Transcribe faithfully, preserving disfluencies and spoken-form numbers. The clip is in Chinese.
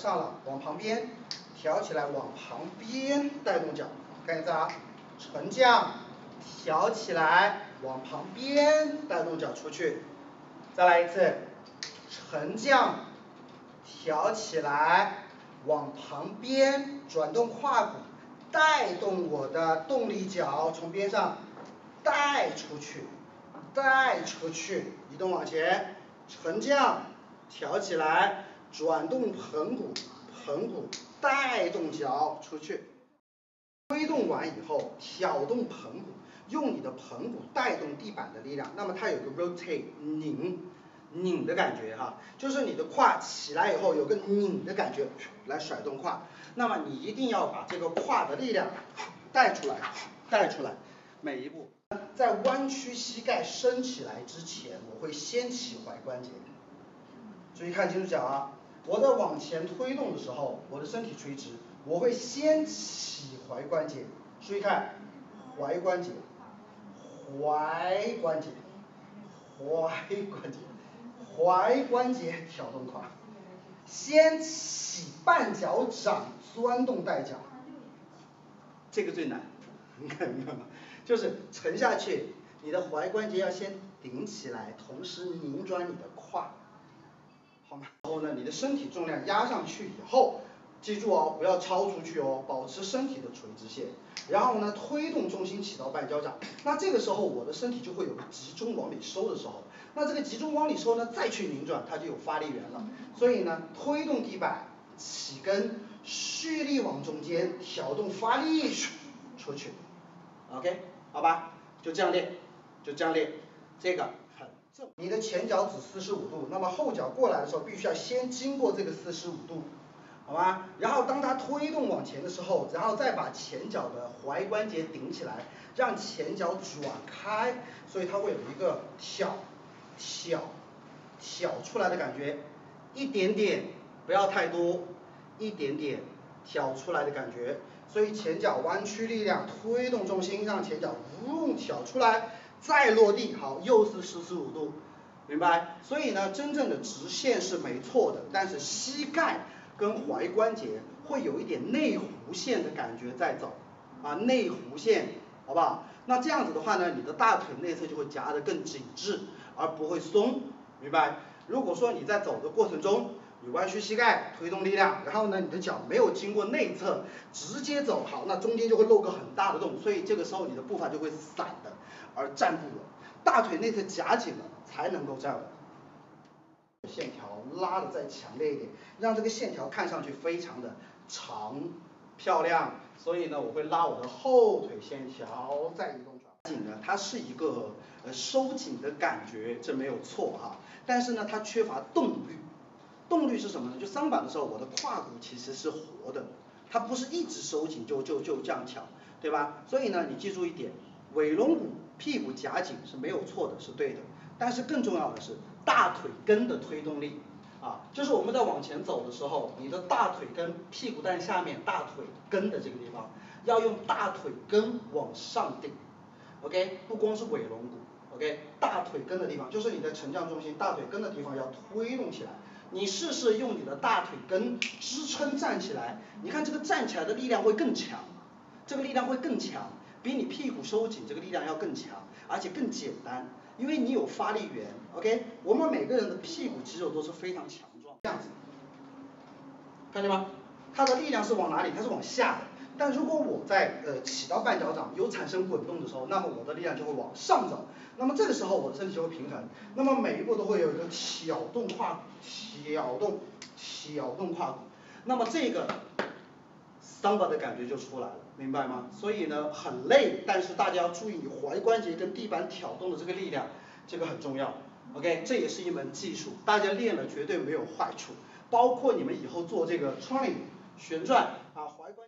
上了，往旁边挑起来，往旁边带动脚，看一下啊，沉降，挑起来，往旁边带动脚出去，再来一次，沉降，挑起来，往旁边转动胯骨，带动我的动力脚从边上带出去，带出去，移动往前，沉降，挑起来，转动盆骨，盆骨带动脚出去。推动完以后，挑动盆骨，用你的盆骨带动地板的力量。那么它有个 rotate 拧拧的感觉哈，就是你的胯起来以后有个拧的感觉，来甩动胯。那么你一定要把这个胯的力量带出来，带出来。每一步，在弯曲膝盖伸起来之前，我会先起踝关节。注意看清楚脚啊！我在往前推动的时候，我的身体垂直，我会先起踝关节。注意看，踝关节，踝关节，踝关节，踝关节挑动胯，先起半脚掌，钻动带脚，这个最难，你看明白吗？就是沉下去，你的踝关节要先顶起来，同时拧转你的胯。好吗？然后呢，你的身体重量压上去以后，记住哦，不要超出去哦，保持身体的垂直线。然后呢，推动重心起到半脚掌。那这个时候我的身体就会有个集中往里收的时候。那这个集中往里收呢，再去拧转，它就有发力源了。所以呢，推动地板，起根，蓄力往中间，挑动发力出去。OK， 好吧？就这样练，就这样练，这个。你的前脚指四十五度，那么后脚过来的时候，必须要先经过这个四十五度，好吗？然后当它推动往前的时候，然后再把前脚的踝关节顶起来，让前脚转开，所以它会有一个挑、挑、挑出来的感觉，一点点，不要太多，一点点挑出来的感觉。所以前脚弯曲力量，推动重心，让前脚嗡挑出来。再落地，好，又是四十五度，明白？所以呢，真正的直线是没错的，但是膝盖跟踝关节会有一点内弧线的感觉在走，啊，内弧线，好不好？那这样子的话呢，你的大腿内侧就会夹得更紧致，而不会松，明白？如果说你在走的过程中，你弯曲膝盖，推动力量，然后呢，你的脚没有经过内侧，直接走，好，那中间就会漏个很大的洞，所以这个时候你的步伐就会散的。而站不稳，大腿内侧夹紧了才能够站稳。线条拉的再强烈一点，让这个线条看上去非常的长漂亮。所以呢，我会拉我的后腿线条再移动转。紧呢，它是一个呃收紧的感觉，这没有错哈。但是呢，它缺乏动力。动力是什么呢？就桑板的时候，我的胯骨其实是活的，它不是一直收紧就就就这样挑，对吧？所以呢，你记住一点。尾龙骨屁股夹紧是没有错的，是对的。但是更重要的是大腿根的推动力啊，就是我们在往前走的时候，你的大腿根屁股蛋下面大腿根的这个地方，要用大腿根往上顶。OK， 不光是尾龙骨 ，OK， 大腿根的地方就是你的沉降重心，大腿根的地方要推动起来。你试试用你的大腿根支撑站起来，你看这个站起来的力量会更强，这个力量会更强。比你屁股收紧这个力量要更强，而且更简单，因为你有发力源。OK， 我们每个人的屁股肌肉都是非常强壮，这样子，看见吗？它的力量是往哪里？它是往下的。但如果我在呃起到半脚掌有产生滚动的时候，那么我的力量就会往上走。那么这个时候我的身体就会平衡。那么每一步都会有一个挑动胯骨，挑动，挑动胯骨。那么这个桑巴的感觉就出来了，明白吗？所以呢，很累，但是大家要注意你踝关节跟地板挑动的这个力量，这个很重要。OK， 这也是一门技术，大家练了绝对没有坏处。包括你们以后做这个 turning 旋转啊，踝关。